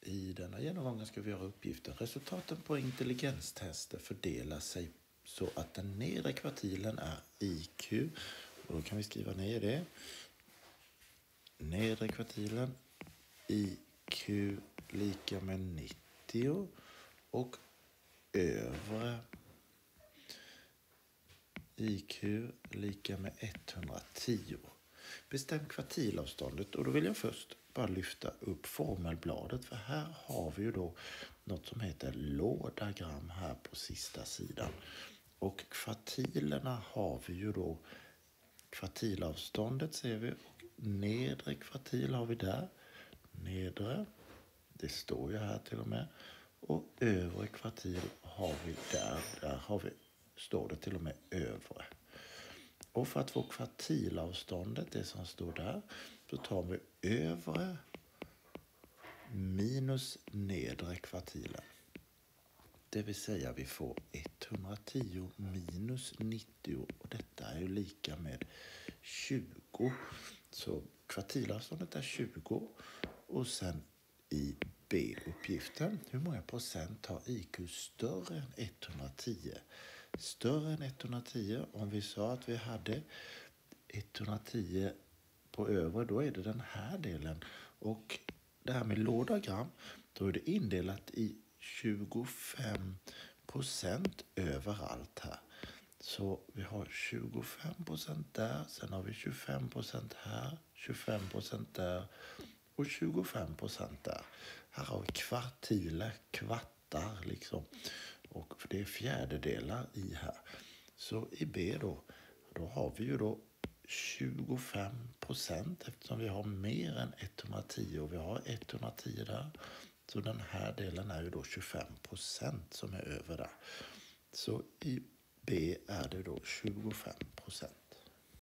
I denna genomgången ska vi göra uppgiften. Resultaten på intelligenstester fördelar sig så att den nedre kvartilen är IQ. Och då kan vi skriva ner det. Nedre kvartilen IQ lika med 90 och övre IQ lika med 110. Bestäm kvartilavståndet, och då vill jag först bara lyfta upp formelbladet, för här har vi ju då något som heter lådagram här på sista sidan. Och kvartilerna har vi ju då, kvartilavståndet ser vi, och nedre kvartil har vi där, nedre, det står ju här till och med, och övre kvartil har vi där har vi, står det till och med övre. Och för att få kvartilavståndet, det som står där, så tar vi övre minus nedre kvartilen. Det vill säga vi får 110 minus 90, och detta är ju lika med 20. Så kvartilavståndet är 20, och sen i B-uppgiften, hur många procent har IQ större än 110? Större än 110, om vi sa att vi hade 110 på övre, då är det den här delen. Och det här med lådagram, då är det indelat i 25% överallt här. Så vi har 25% där, sen har vi 25% här, 25% där och 25% där. Här har vi kvartiler, kvartar liksom. Och för det är fjärdedelar i här. Så i B då har vi ju då 25%, eftersom vi har mer än 110 och vi har 110 där. Så den här delen är ju då 25% som är över där. Så i B är det då 25%.